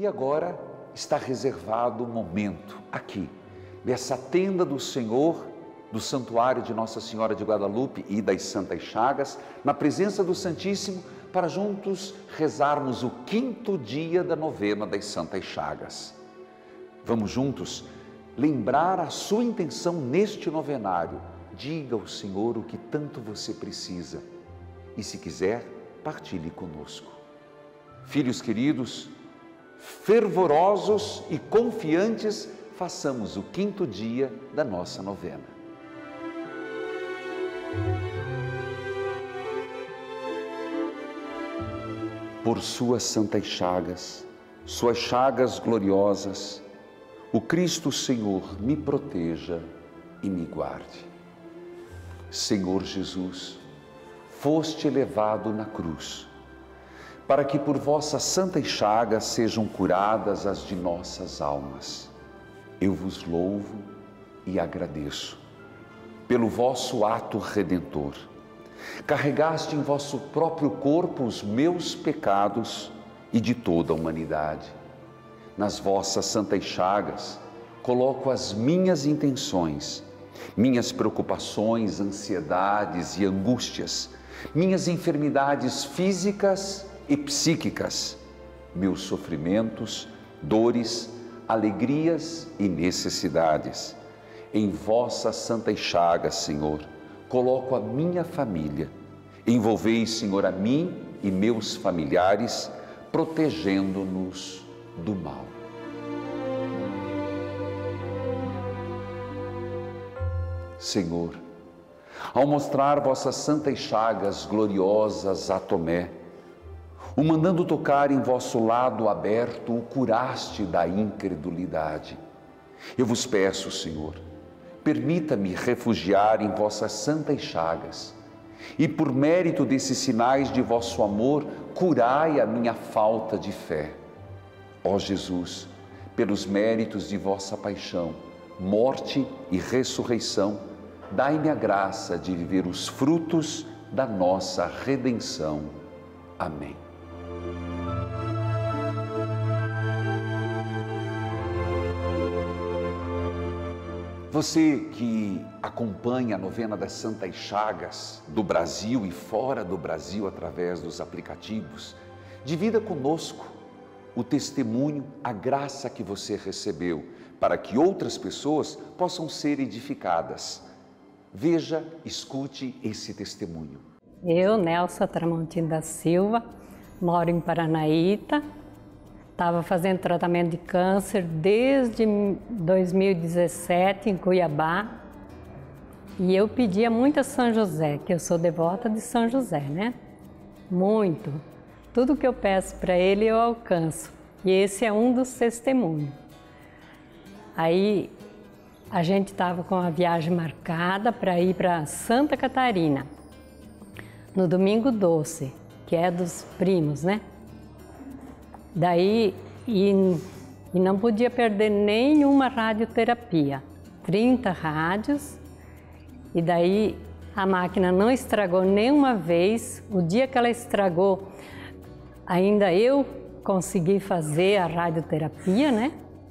E agora está reservado um momento aqui, nessa tenda do Senhor, do Santuário de Nossa Senhora de Guadalupe e das Santas Chagas, na presença do Santíssimo, para juntos rezarmos o 5º dia da novena das Santas Chagas. Vamos juntos lembrar a sua intenção neste novenário. Diga ao Senhor o que tanto você precisa e, se quiser, partilhe conosco. Filhos queridos, fervorosos e confiantes, façamos o 5º dia da nossa novena. Por suas santas chagas gloriosas, o Cristo Senhor me proteja e me guarde. Senhor Jesus, foste elevado na cruz, para que por vossas santas chagas sejam curadas as de nossas almas. Eu vos louvo e agradeço pelo vosso ato redentor. Carregaste em vosso próprio corpo os meus pecados e de toda a humanidade. Nas vossas santas chagas coloco as minhas intenções, minhas preocupações, ansiedades e angústias, minhas enfermidades físicas e psíquicas, meus sofrimentos, dores, alegrias e necessidades. Em vossas santas chagas, Senhor, coloco a minha família. Envolvei, Senhor, a mim e meus familiares, protegendo-nos do mal. Senhor, ao mostrar vossas santas chagas gloriosas a Tomé, o mandando tocar em vosso lado aberto, o curaste da incredulidade. Eu vos peço, Senhor, permita-me refugiar em vossas santas chagas e, por mérito desses sinais de vosso amor, curai a minha falta de fé. Ó Jesus, pelos méritos de vossa paixão, morte e ressurreição, dai-me a graça de viver os frutos da nossa redenção. Amém. Você que acompanha a novena das Santas Chagas do Brasil e fora do Brasil através dos aplicativos, divida conosco o testemunho, a graça que você recebeu, para que outras pessoas possam ser edificadas. Veja, escute esse testemunho. Eu, Nelsa Tramontino da Silva, moro em Paranaíta. Estava fazendo tratamento de câncer desde 2017 em Cuiabá. E eu pedia muito a São José, que eu sou devota de São José, né? Muito. Tudo que eu peço para ele eu alcanço. E esse é um dos testemunhos. Aí a gente estava com a viagem marcada para ir para Santa Catarina, no Domingo Doce, que é dos primos, né? Daí, e não podia perder nenhuma radioterapia, 30 rádios, e daí a máquina não estragou nenhuma vez. O dia que ela estragou, ainda eu consegui fazer a radioterapia, né?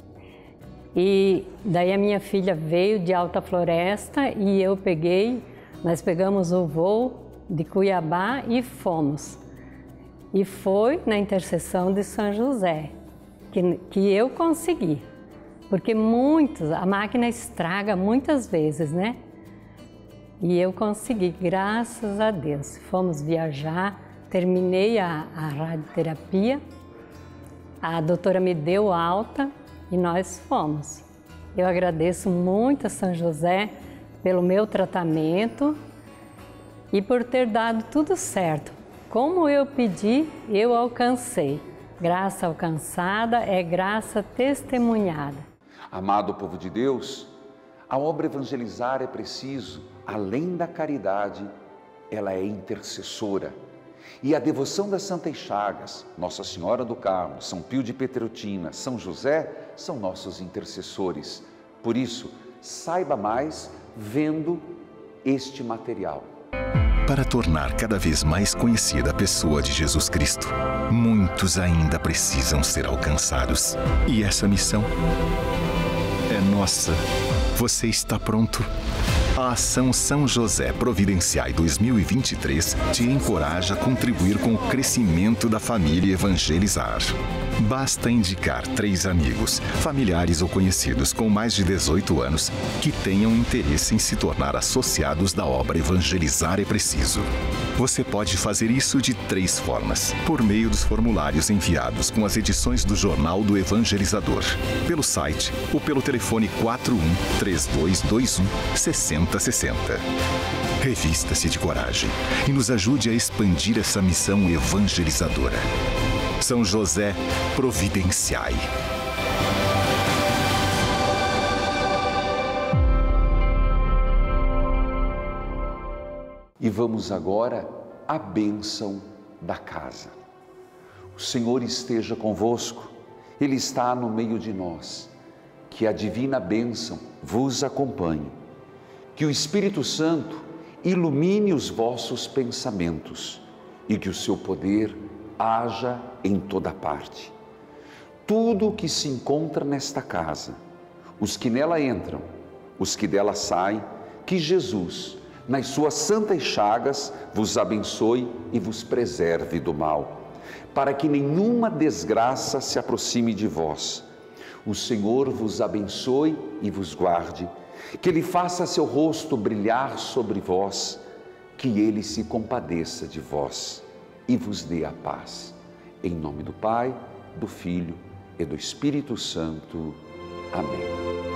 E daí a minha filha veio de Alta Floresta e nós pegamos o voo de Cuiabá e fomos. E foi na intercessão de São José que eu consegui, porque a máquina estraga muitas vezes, né? E eu consegui, graças a Deus. Fomos viajar, terminei a radioterapia, a doutora me deu alta e nós fomos. Eu agradeço muito a São José pelo meu tratamento e por ter dado tudo certo. Como eu pedi, eu alcancei. Graça alcançada é graça testemunhada. Amado povo de Deus, a obra evangelizar é preciso, além da caridade, ela é intercessora. E a devoção das Santas Chagas, Nossa Senhora do Carmo, São Pio de Pietreutina, São José, são nossos intercessores. Por isso, saiba mais vendo este material. Para tornar cada vez mais conhecida a pessoa de Jesus Cristo, muitos ainda precisam ser alcançados. E essa missão é nossa. Você está pronto? A Ação São José Providenciai 2023 te encoraja a contribuir com o crescimento da família Evangelizar. Basta indicar 3 amigos, familiares ou conhecidos com mais de 18 anos que tenham interesse em se tornar associados da obra Evangelizar é Preciso. Você pode fazer isso de 3 formas: por meio dos formulários enviados com as edições do Jornal do Evangelizador, pelo site ou pelo telefone 41-3221-6060. Revista-se de coragem e nos ajude a expandir essa missão evangelizadora. São José Providenciai. E vamos agora à bênção da casa. O Senhor esteja convosco, Ele está no meio de nós. Que a divina bênção vos acompanhe. Que o Espírito Santo ilumine os vossos pensamentos e que o seu poder haja em toda parte. Tudo o que se encontra nesta casa, os que nela entram, os que dela saem, que Jesus, nas suas santas chagas, vos abençoe e vos preserve do mal, para que nenhuma desgraça se aproxime de vós. O Senhor vos abençoe e vos guarde, que Ele faça seu rosto brilhar sobre vós, que Ele se compadeça de vós e vos dê a paz. Em nome do Pai, do Filho e do Espírito Santo. Amém.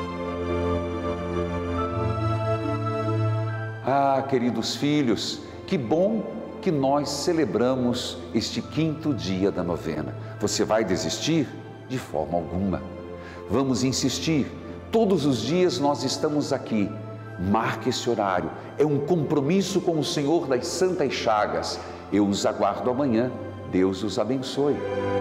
Ah, queridos filhos, que bom que nós celebramos este 5º dia da novena. Você vai desistir? De forma alguma. Vamos insistir. Todos os dias nós estamos aqui. Marque esse horário. É um compromisso com o Senhor das Santas Chagas. Eu os aguardo amanhã. Deus os abençoe.